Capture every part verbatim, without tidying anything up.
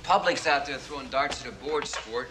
public's out there throwing darts at a board sport.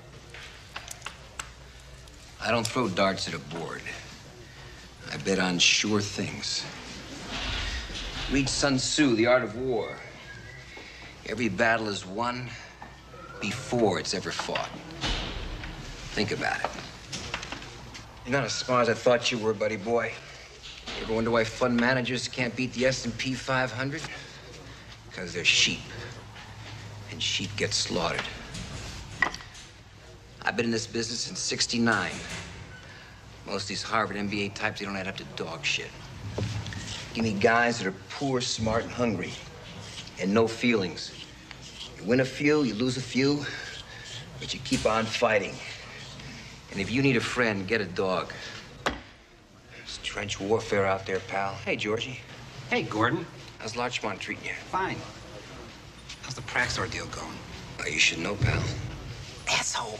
I don't throw darts at a board. I bet on sure things. Read Sun Tzu, The Art of War. Every battle is won before it's ever fought. Think about it. You're not as smart as I thought you were, buddy boy. You ever wonder why fund managers can't beat the S and P five hundred? Because they're sheep. And sheep get slaughtered. I've been in this business since sixty-nine. Most of these Harvard M B A types, they don't add up to dog shit. Give me guys that are poor, smart, and hungry. And no feelings. You win a few, you lose a few, but you keep on fighting. And if you need a friend, get a dog. It's trench warfare out there, pal. Hey, Georgie. Hey, Gordon. How's Larchmont treating you? Fine. How's the Praxor deal going? Oh, you should know, pal. Asshole.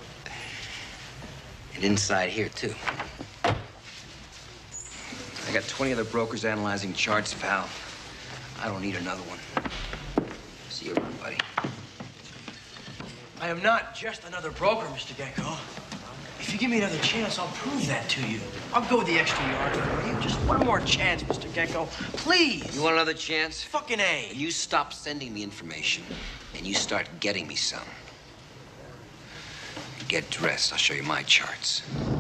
And inside here, too. I got twenty other brokers analyzing charts, pal. I don't need another one. See you around, buddy. I am not just another broker, Mister Gecko. If you give me another chance, I'll prove that to you. I'll go the extra yard for you. Just one more chance, Mister Gecko. Please. You want another chance? Fucking A. You stop sending me information, and you start getting me some. Get dressed. I'll show you my charts.